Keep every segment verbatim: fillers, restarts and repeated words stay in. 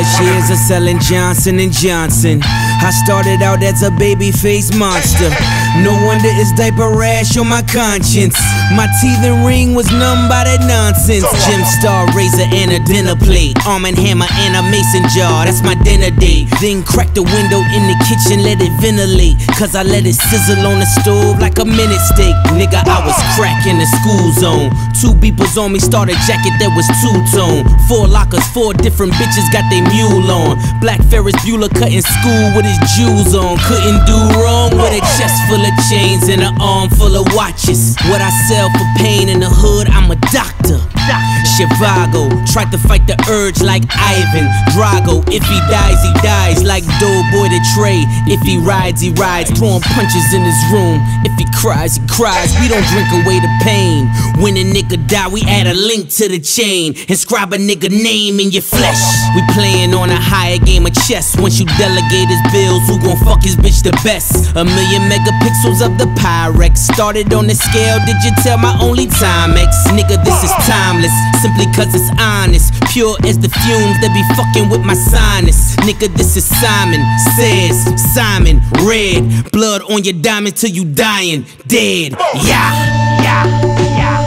years of selling Johnson and Johnson. I started out as a baby-faced monster. No wonder it's diaper rash on my conscience. My teeth and ring was numb by that nonsense. Gem Star razor and a dinner plate, arm and hammer and a mason jar, that's my dinner date. Then crack the window in the kitchen, let it ventilate, cause I let it sizzle on the stove like a minute steak. Nigga, I was cracking the school zone. Two beepers on me, started jacket that was two-tone. Four lockers, four different bitches got they mule on. Black Ferris Bueller cutting school with his jewels on. Couldn't do wrong with a chest full of chains and an arm full of watches. What I sell for pain in the hood, I'm a doctor. Shivago, tried to fight the urge like Ivan Drago. If he dies, he dies like Doughboy the Trey. If he rides, he rides, throwing punches in his room. If he cries, he cries, we don't drink away the pain. When a nigga die, we add a link to the chain. Inscribe a nigga name in your flesh. We playing on a higher game of chess. Once you delegate his bills, who gon' fuck his bitch the best? A million megapixels of the Pyrex. Started on the scale, did you tell my only Timex? Nigga, this is timeless, simply cause it's honest. Pure as the fumes that be fucking with my sinus. Nigga, this is Simon Says, Simon Red. Blood on your diamond till you dying dead. Yeah, yeah, yeah.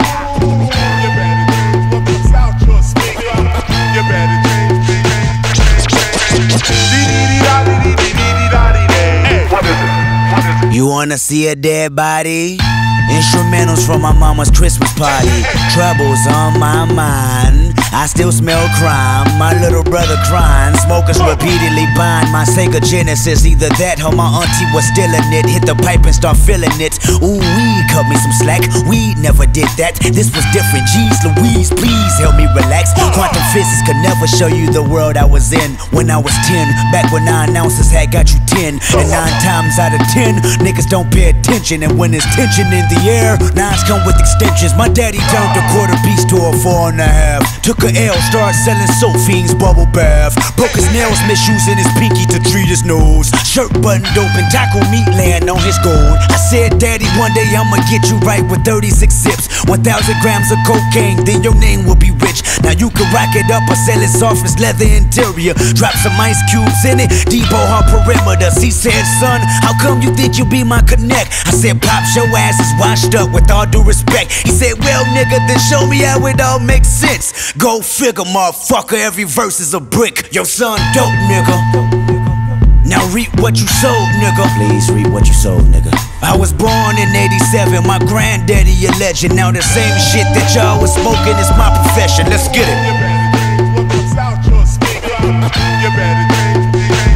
You wanna see a dead body? Instrumentals from my mama's Christmas party. Troubles on my mind, I still smell crime. My little brother crying, smokers repeatedly buying my Sega Genesis. Either that or my auntie was still in it. Hit the pipe and start feeling it. Ooh, weed cut me some slack, weed never did that. This was different, jeez Louise, please help me relax. Quantum physics could never show you the world I was in when I was ten. Back when nine ounces had got you ten. And nine times out of ten, niggas don't pay attention. And when there's tension in the air, nines come with extensions. My daddy turned a quarter piece to a four and a half. Took a L, started selling soap fiends, bubble bath. Broke his nails, misusing his pinky to treat his nose. Shirt buttoned open, taco meat laying on his gold. I said, Daddy, one day I'ma get you right with thirty-six zips, one thousand grams of cocaine, then your name will be rich. Now you can rock it up or sell it soft as leather interior. Drop some ice cubes in it, depot her perimeters. He said, son, how come you think you be my connect? I said, Pops, your ass is washed up with all due respect. He said, well, nigga, then show me how it all makes sense. Go figure, motherfucker, every verse is a brick. Your son dope, nigga. Now reap what you sowed, nigga. Please reap what you sowed, nigga. I was born in eighty-seven, my granddaddy a legend. Now the same shit that y'all was smoking is my profession. Let's get it. You better change,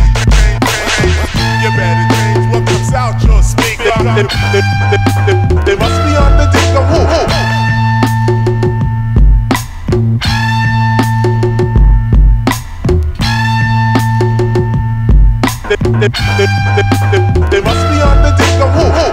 you better change what comes out your speaker. They, they, they, they must be on the dick of who? They, they, they, they, they must be on the dick of who?